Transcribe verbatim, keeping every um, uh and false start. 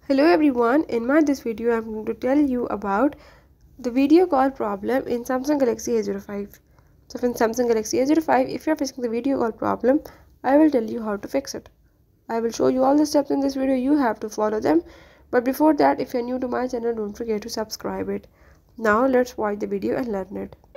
Hello everyone, in my this video I'm going to tell you about the video call problem in Samsung Galaxy A zero five. So in Samsung Galaxy A zero five, if you are facing the video call problem, I will tell you how to fix it. I will show you all the steps in this video, you have to follow them. But before that, if you are new to my channel, don't forget to subscribe it. Now let's watch the video and learn it.